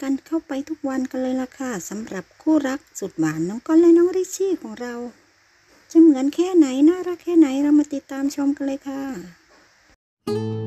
กันเข้าไปทุกวันกันเลยล่ะค่ะสำหรับคู่รักสุดหวานน้องก้อนและน้องริชชี่ของเราจะเหมือนแค่ไหนน่ารักแค่ไหนเรามาติดตามชมกันเลยค่ะ